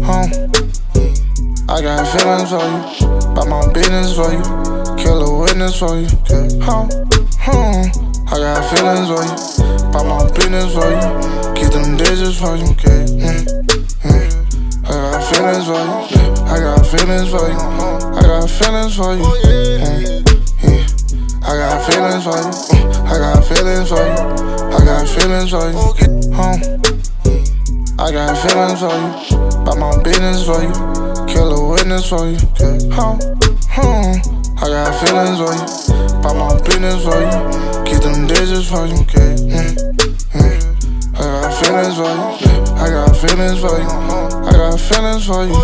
I got feelings for you, about my business for you, kill a witness for you. I got feelings for you, about my business for you, keep them digits for you. I got feelings for you, I got feelings for you, I got feelings for you. I got feelings for you, I got feelings for you, I got feelings for you. I got feelings for you, about my business for you, kill a witness for you. I got feelings for you, about my business for you, keep them digits for you. I got feelings for you, I got feelings for you, I got feelings for you.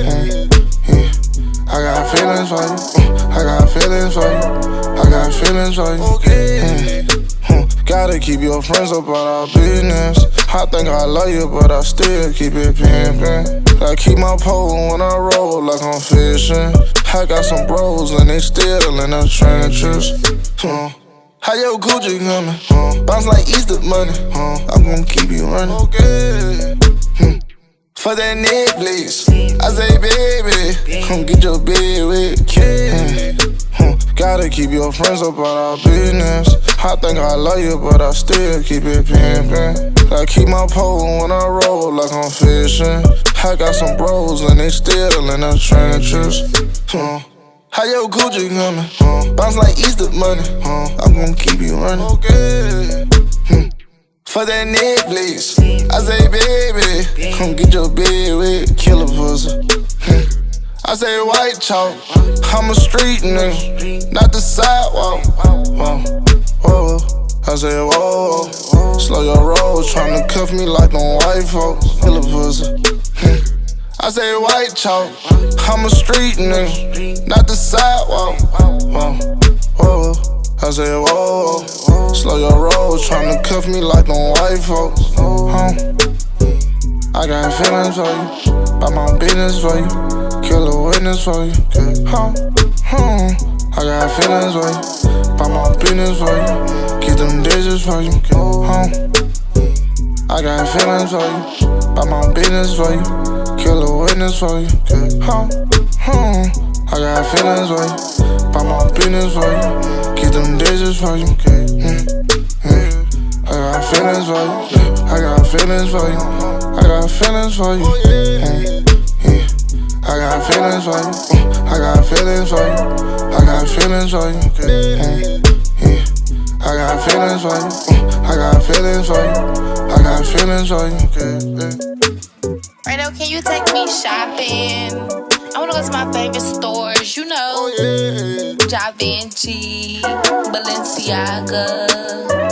I got feelings for you, I got feelings for you, I got feelings for you. Gotta keep your friends up on our business. I think I love you, but I still keep it pimpin'. I keep my pole when I roll like I'm fishing. I got some bros and they still in the trenches. How your Gucci coming? Bounce like Easter money. I'm gon' keep you running. For that Netflix, I say baby, come get your bed with. Gotta keep your friends up on our business. I think I love you, but I still keep it pimpin'. I keep my pole when I roll like I'm fishing. I got some bros and they still in the trenches. How your Gucci coming? Bounce like Easter money. I'm gon' keep you running. For that Netflix, I say baby, come get your bed with, killer pussy. I say white chalk, I'm a street nigga, not the sidewalk. Whoa. I say whoa, slow your roll, tryna cuff me like them white folks, killer pussy. I say white chalk, I'm a street nigga, not the sidewalk. Whoa. I say whoa, slow your roll, tryna cuff me like them white folks. I got feelings for you, about my business for you, kill a witness for you. I got feelings for you, about my business for you, keep them digits for you. I got feelings for you, about my business for you, kill a witness for you. I got feelings for you, about my business for you, keep them digits for you. I got feelings for you, I got feelings for you, I got feelings for you. I got feelings for you, I got feelings for you, I got feelings for you. I got feelings for you, I got feelings for you, I got feelings for you. Right now, can you take me shopping? I wanna go to my favorite stores, you know. Da Vinci, Balenciaga.